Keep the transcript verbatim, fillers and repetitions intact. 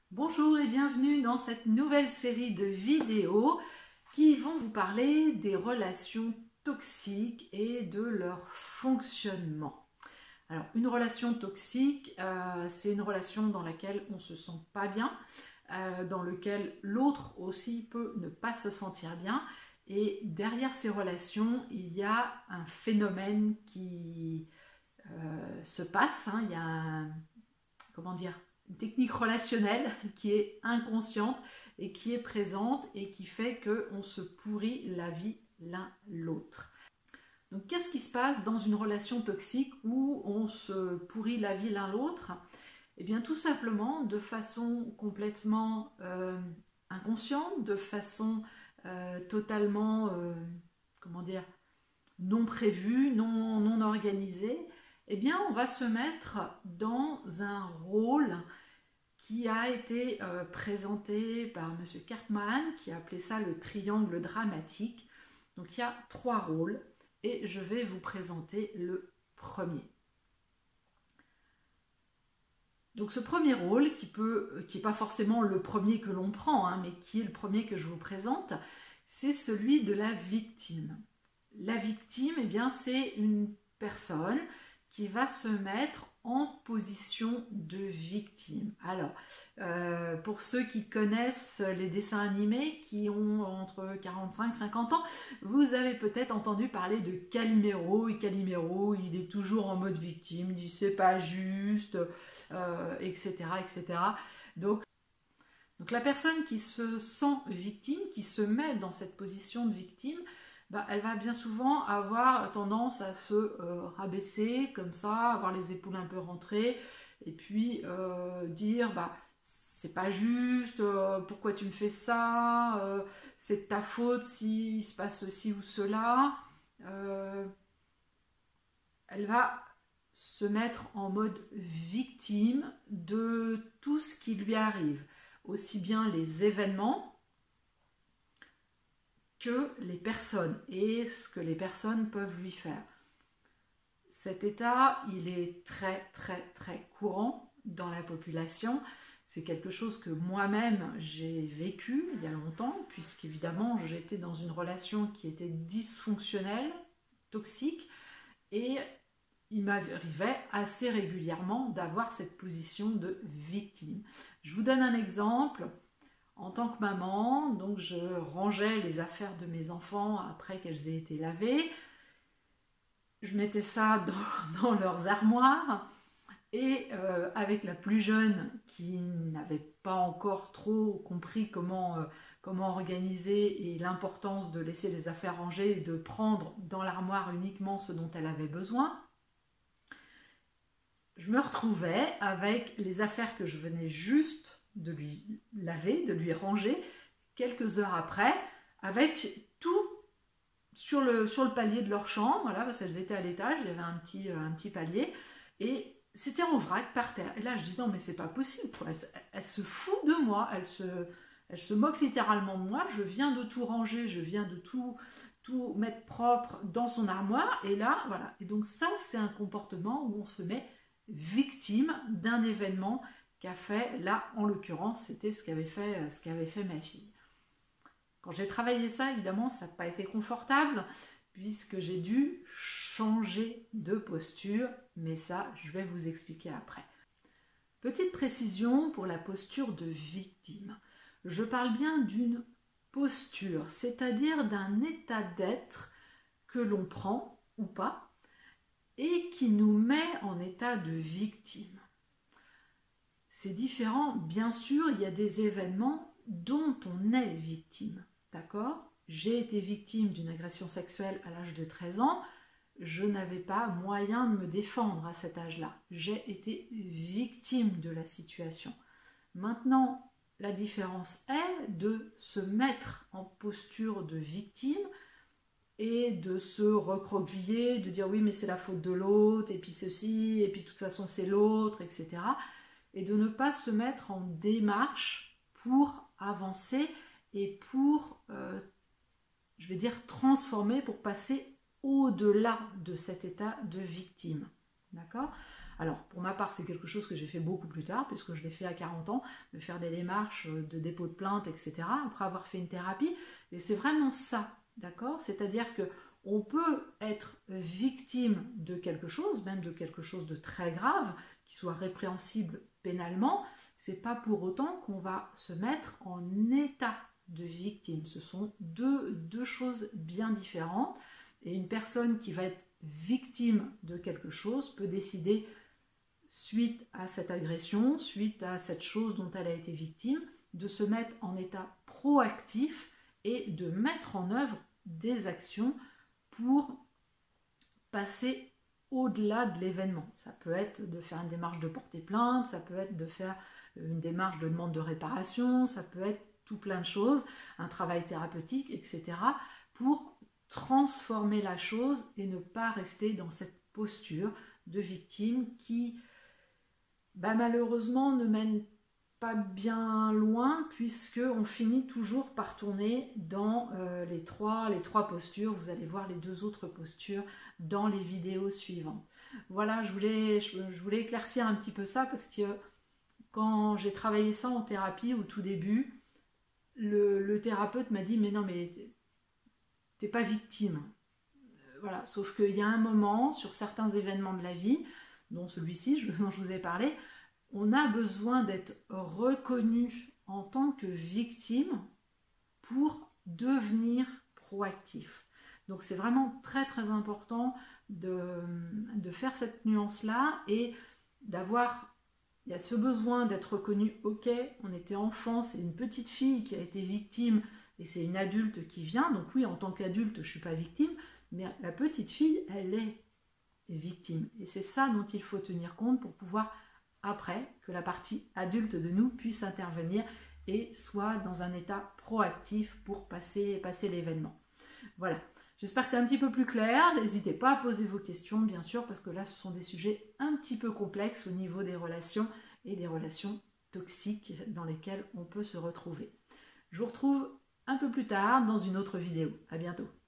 Bonjour et bienvenue dans cette nouvelle série de vidéos qui vont vous parler des relations toxiques et de leur fonctionnement. Alors, une relation toxique, euh, c'est une relation dans laquelle on ne se sent pas bien, euh, dans laquelle l'autre aussi peut ne pas se sentir bien. Et derrière ces relations, il y a un phénomène qui euh, se passe. Hein, il y a un, comment dire, une technique relationnelle qui est inconsciente et qui est présente et qui fait qu'on se pourrit la vie l'un l'autre. Donc qu'est-ce qui se passe dans une relation toxique où on se pourrit la vie l'un l'autre? Eh bien tout simplement de façon complètement euh, inconsciente, de façon euh, totalement, euh, comment dire, non prévue, non, non organisée. Eh bien on va se mettre dans un rôle qui a été euh, présenté par M. Karpman, qui a appelé ça le triangle dramatique. Donc il y a trois rôles et je vais vous présenter le premier. Donc ce premier rôle, qui peut, qui n'est pas forcément le premier que l'on prend, hein, mais qui est le premier que je vous présente, c'est celui de la victime. La victime, eh bien, c'est une personne qui va se mettre en position de victime. Alors, euh, pour ceux qui connaissent les dessins animés, qui ont entre quarante-cinq et cinquante ans, vous avez peut-être entendu parler de Calimero. Et Calimero, il est toujours en mode victime, il dit c'est pas juste, euh, et cetera, et cetera. Donc, donc la personne qui se sent victime, qui se met dans cette position de victime, bah, elle va bien souvent avoir tendance à se euh, rabaisser comme ça, avoir les épaules un peu rentrées, et puis euh, dire bah, c'est pas juste, euh, pourquoi tu me fais ça, euh, c'est de ta faute s'il se passe ceci ou cela. Euh, elle va se mettre en mode victime de tout ce qui lui arrive, aussi bien les événements que les personnes et ce que les personnes peuvent lui faire. Cet état, il est très très très courant dans la population. C'est quelque chose que moi-même j'ai vécu il y a longtemps, puisqu'évidemment j'étais dans une relation qui était dysfonctionnelle, toxique, et il m'arrivait assez régulièrement d'avoir cette position de victime. Je vous donne un exemple. En tant que maman, donc je rangeais les affaires de mes enfants après qu'elles aient été lavées. Je mettais ça dans, dans leurs armoires. Et euh, avec la plus jeune qui n'avait pas encore trop compris comment, euh, comment organiser et l'importance de laisser les affaires rangées et de prendre dans l'armoire uniquement ce dont elle avait besoin, je me retrouvais avec les affaires que je venais juste de lui laver, de lui ranger, quelques heures après, avec tout sur le, sur le palier de leur chambre, voilà, parce qu'elles étaient à l'étage, il y avait un petit, un petit palier, et c'était en vrac par terre. Et là, je dis non, mais c'est pas possible, quoi. Elle, elle se fout de moi, elle se, elle se moque littéralement de moi, je viens de tout ranger, je viens de tout, tout mettre propre dans son armoire, et là, voilà. Et donc ça, c'est un comportement où on se met victime d'un événement qu'a fait, là en l'occurrence c'était ce qu'avait fait, ce qu'avait fait ma fille. Quand j'ai travaillé ça, évidemment ça n'a pas été confortable puisque j'ai dû changer de posture, mais ça je vais vous expliquer après. Petite précision pour la posture de victime, je parle bien d'une posture, c'est-à-dire d'un état d'être que l'on prend ou pas et qui nous met en état de victime. C'est différent, bien sûr, il y a des événements dont on est victime, d'accord? J'ai été victime d'une agression sexuelle à l'âge de treize ans, je n'avais pas moyen de me défendre à cet âge-là. J'ai été victime de la situation. Maintenant, la différence est de se mettre en posture de victime et de se recroqueviller, de dire oui mais c'est la faute de l'autre, et puis ceci, et puis de toute façon c'est l'autre, et cetera. Et de ne pas se mettre en démarche pour avancer et pour, euh, je vais dire, transformer, pour passer au-delà de cet état de victime. D'accord ? Alors, pour ma part, c'est quelque chose que j'ai fait beaucoup plus tard, puisque je l'ai fait à quarante ans, de faire des démarches de dépôt de plainte, et cetera, après avoir fait une thérapie. Et c'est vraiment ça, d'accord? C'est-à-dire que on peut être victime de quelque chose, même de quelque chose de très grave, qui soit répréhensible pénalement. C'est pas pour autant qu'on va se mettre en état de victime. Ce sont deux, deux choses bien différentes. Et une personne qui va être victime de quelque chose peut décider, suite à cette agression, suite à cette chose dont elle a été victime, de se mettre en état proactif et de mettre en œuvre des actions pour passer au-delà de l'événement. Ça peut être de faire une démarche de porter plainte, ça peut être de faire une démarche de demande de réparation, ça peut être tout plein de choses, un travail thérapeutique, et cetera, pour transformer la chose et ne pas rester dans cette posture de victime qui, bah, malheureusement, ne mène pas bien loin, puisqu'on finit toujours par tourner dans euh, les, trois, les trois postures. Vous allez voir les deux autres postures dans les vidéos suivantes. Voilà, je voulais, je, je voulais éclaircir un petit peu ça, parce que quand j'ai travaillé ça en thérapie au tout début, le, le thérapeute m'a dit « mais non, mais t'es pas victime ». Voilà, sauf qu'il y a un moment, sur certains événements de la vie, dont celui-ci dont je vous ai parlé, on a besoin d'être reconnu en tant que victime pour devenir proactif. Donc c'est vraiment très très important de, de faire cette nuance-là et d'avoir, il y a ce besoin d'être reconnu, ok, on était enfant, c'est une petite fille qui a été victime et c'est une adulte qui vient, donc oui, en tant qu'adulte, je ne suis pas victime, mais la petite fille, elle est victime. Et c'est ça dont il faut tenir compte pour pouvoir, après, que la partie adulte de nous puisse intervenir et soit dans un état proactif pour passer, passer l'événement. Voilà, j'espère que c'est un petit peu plus clair. N'hésitez pas à poser vos questions, bien sûr, parce que là, ce sont des sujets un petit peu complexes au niveau des relations et des relations toxiques dans lesquelles on peut se retrouver. Je vous retrouve un peu plus tard dans une autre vidéo. À bientôt.